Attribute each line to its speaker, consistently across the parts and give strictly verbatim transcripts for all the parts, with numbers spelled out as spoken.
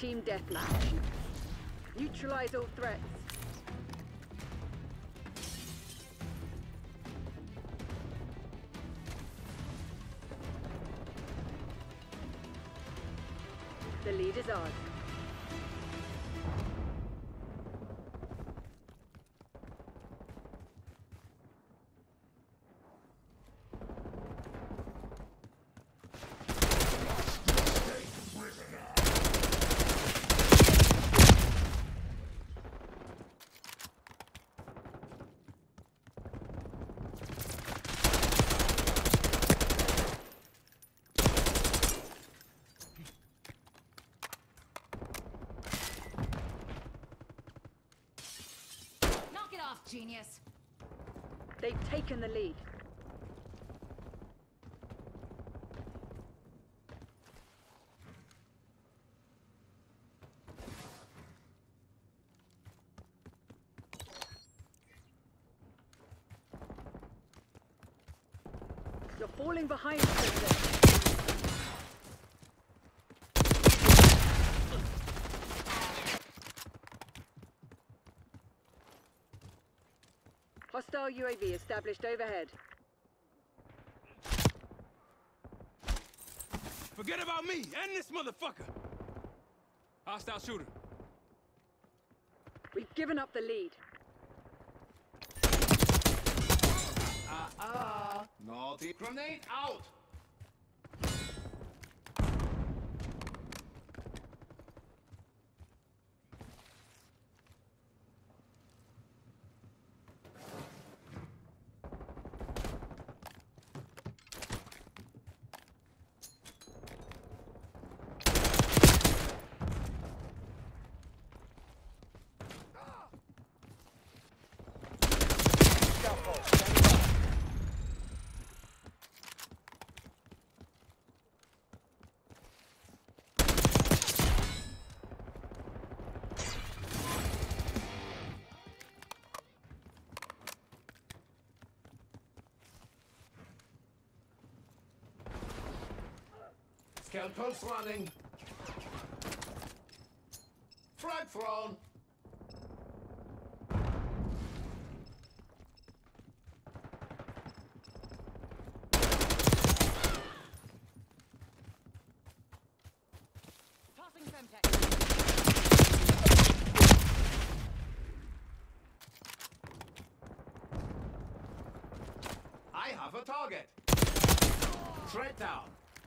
Speaker 1: Team deathmatch. Neutralize all threats. The lead is ours.
Speaker 2: Genius.
Speaker 1: They've taken the lead. You're falling behind, Princess. Hostile U A V established overhead.
Speaker 3: Forget about me and this motherfucker! Hostile shooter.
Speaker 1: We've given up the lead.
Speaker 4: Ah-ah! Naughty grenade out! Scout post running. Frag thrown.
Speaker 2: Tossing Semtex.
Speaker 4: I have a target. Threat down.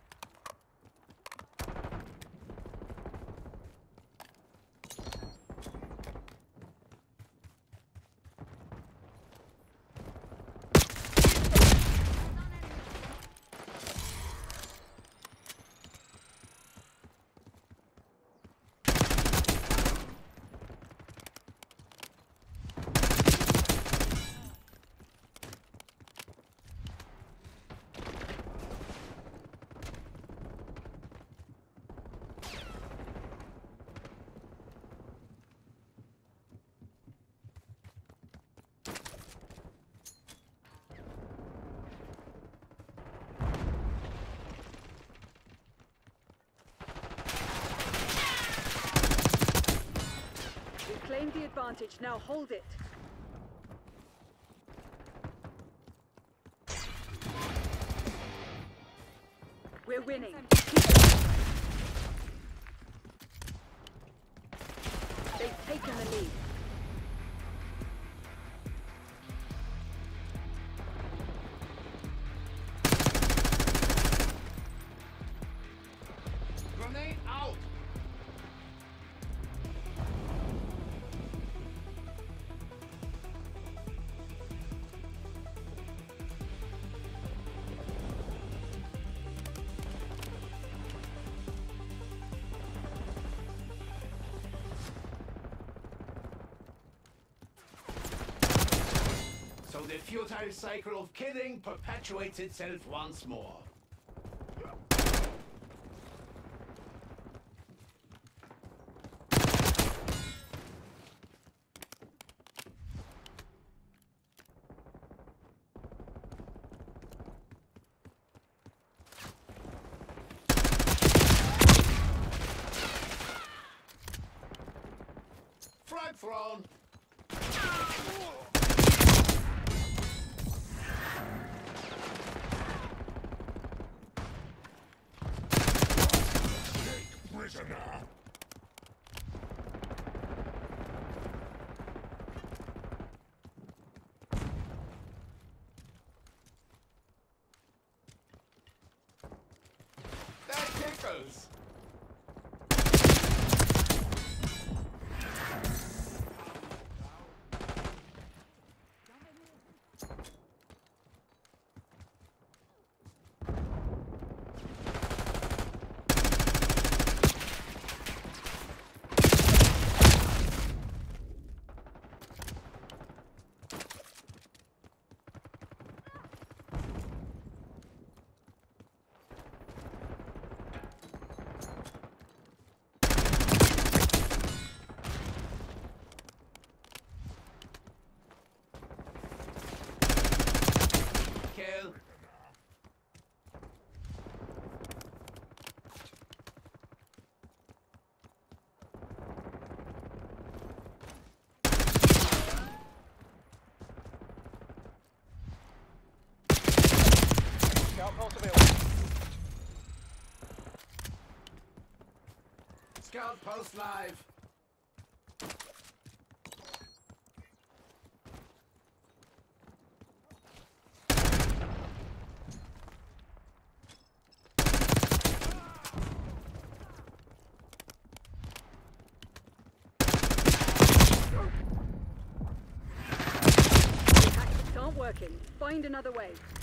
Speaker 1: Claim the advantage, now hold it. We're winning. They've taken the lead.
Speaker 4: Grenade out! So the futile cycle of killing perpetuates itself once more. thrown.
Speaker 5: Prisoner.
Speaker 4: That tickles. Kill.
Speaker 6: Scout pulse available.
Speaker 4: Scout post live.
Speaker 1: Tactics aren't working. Find another way.